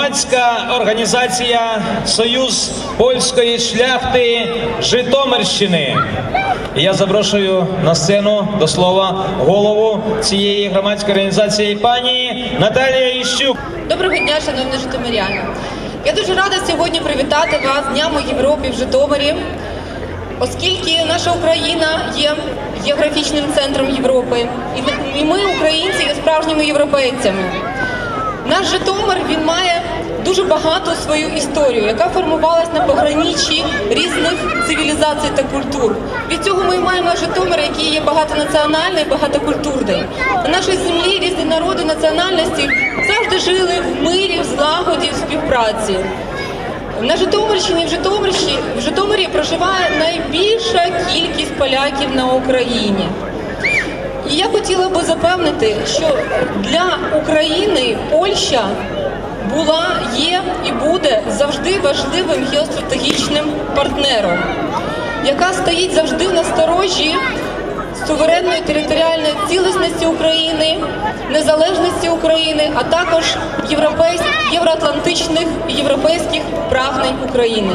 громадська організація «Союз польської шляхти Житомирщини». І я запрошую на сцену до слова голову цієї громадської організації пані Наталію Іщук. Доброго дня, шановні житомиряни. Я дуже рада сьогодні привітати вас з Днями Європи в Житомирі, оскільки наша Україна є географічним центром Європи, і ми, українці, є справжніми європейцями. Наш Житомир, він має дуже багату свою історію, яка формувалась на пограниччі різних цивілізацій та культур. Від цього ми маємо Житомир, який є багатонаціональний, багатокультурний. На нашій землі різні народи, національності завжди жили в мирі, в злагоді, в співпраці. На Житомирщині, в Житомирі проживає найбільша кількість поляків на Україні. І я хотіла би запевнити, що для України Польща була, є і буде завжди важливим геостратегічним партнером, яка стоїть завжди на сторожі суверенної територіальної цілісності України, незалежності України, а також євроатлантичних і європейських прагнень України.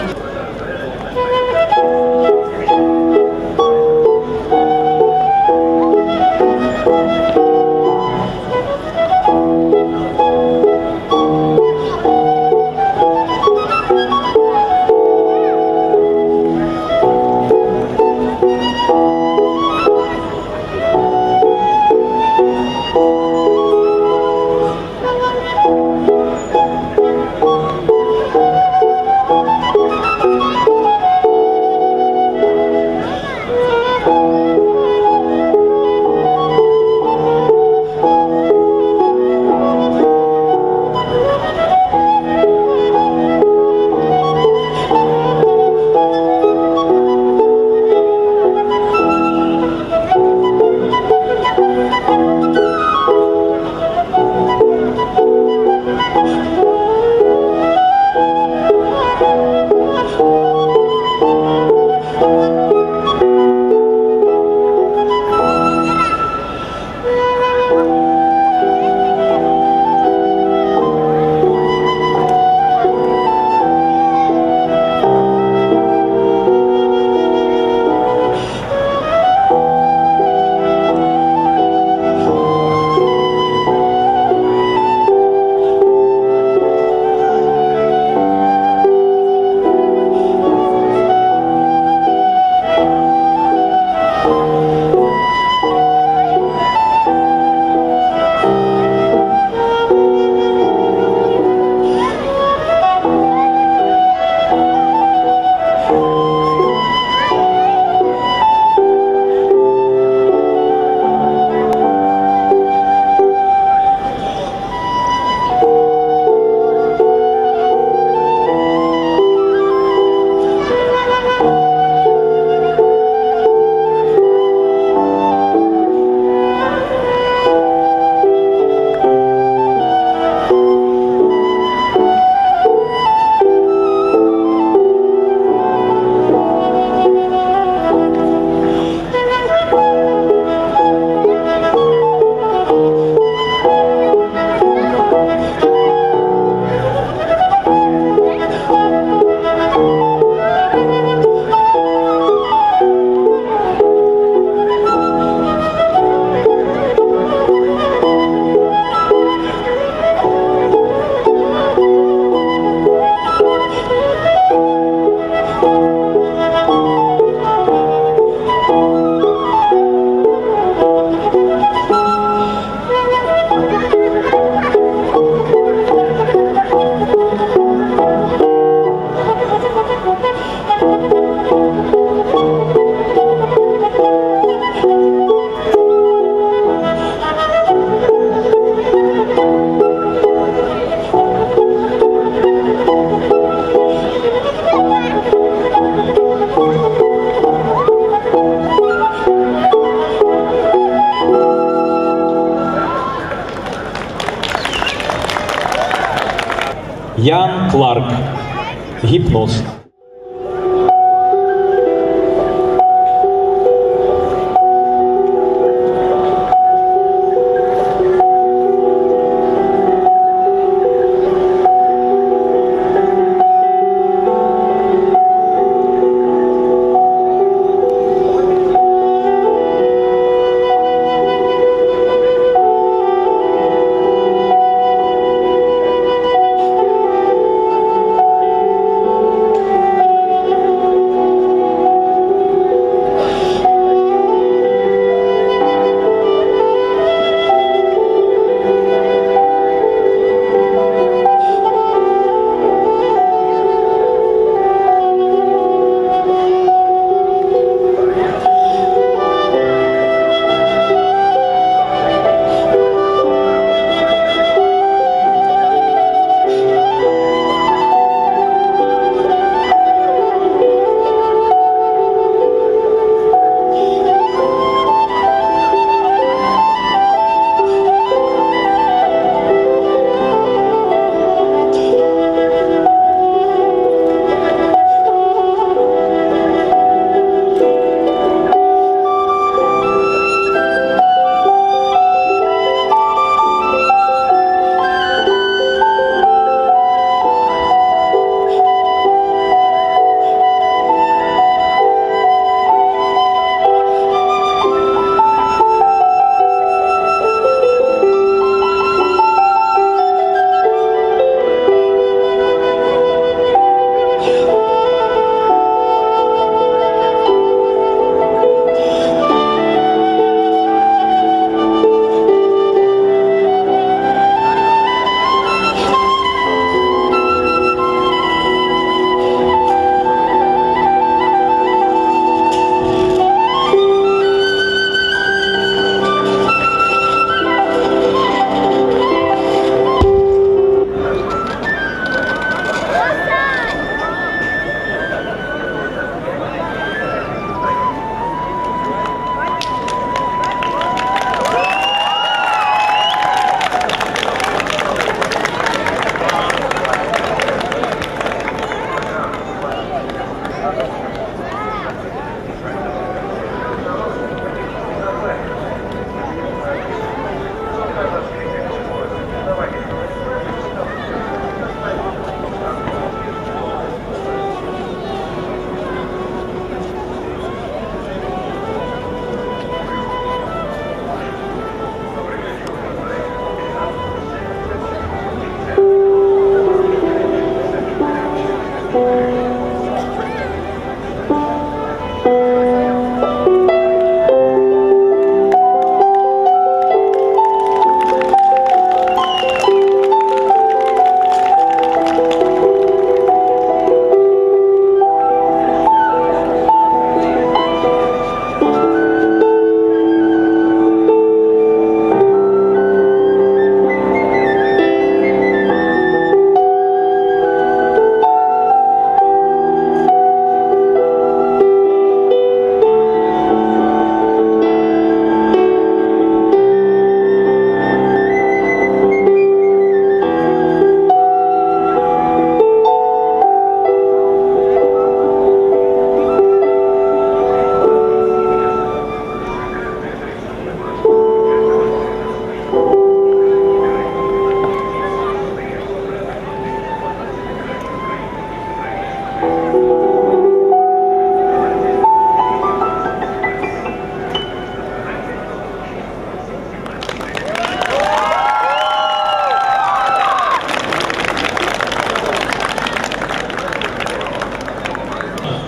Ян Кларк. Гіпноз.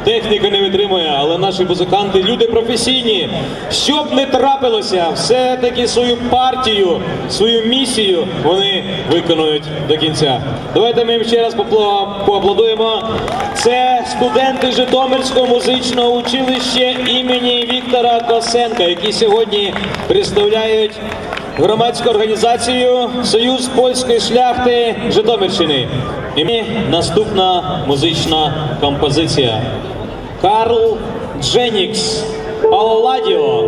техніка не витримує, але наші музиканти люди професійні. Що б не трапилося, все-таки свою партію, свою місію вони виконують до кінця. Давайте ми їм ще раз поаплодуємо. Це студенти Житомирського музичного училища імені Віктора Косенка, які сьогодні представляють громадську організацію «Союз польської шляхти Житомирщини». І наступна музична композиція. Карл Дженікс, Палладіо.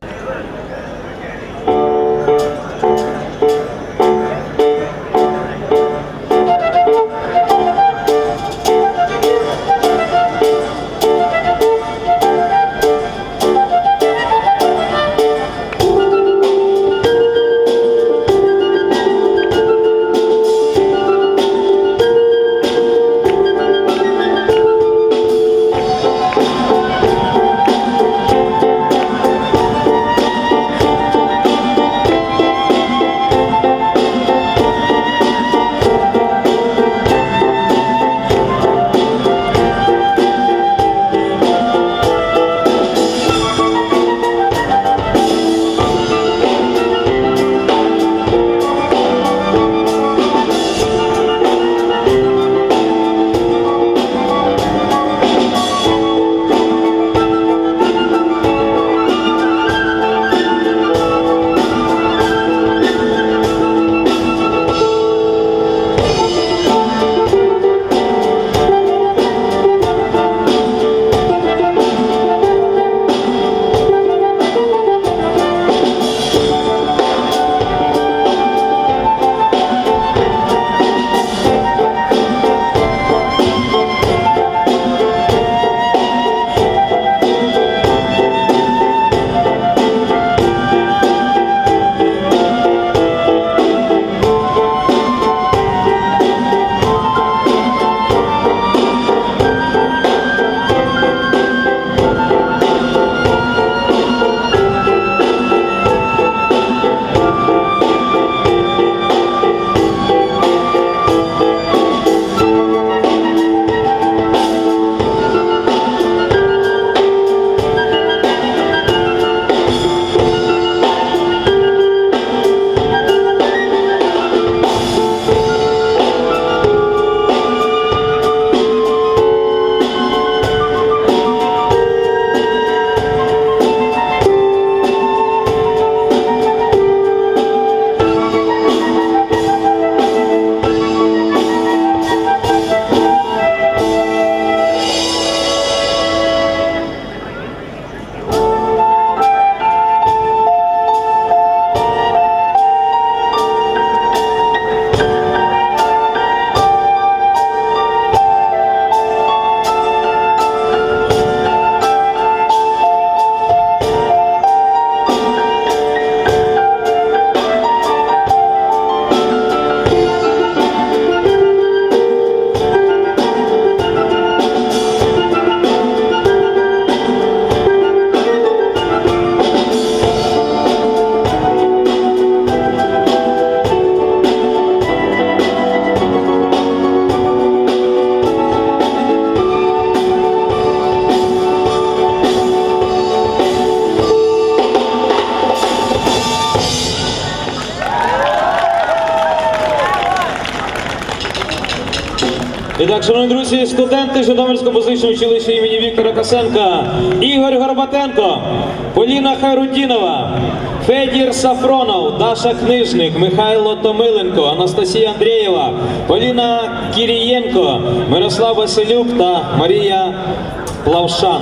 І так, шановні друзі, студенти Житомирського музичного училища імені Віктора Косенка, Ігор Горбатенко, Поліна Хайрудінова, Федір Сафронов, Даша Книжник, Михайло Томиленко, Анастасія Андрієва, Поліна Кірієнко, Мирослав Василюк та Марія Плавшан.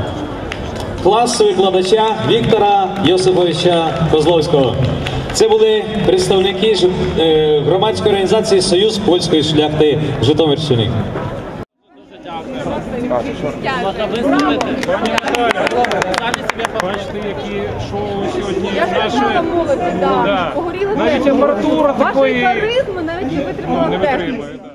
Клас викладача Віктора Йосиповича Козловського. Це були представники громадської організації «Союз польської шляхти Житомирщини. Бачите, які шоу сьогодні Наша молодь, Да. погоріли навіть апаратура вашої такої харизми навіть не витримала не техніки. витримує.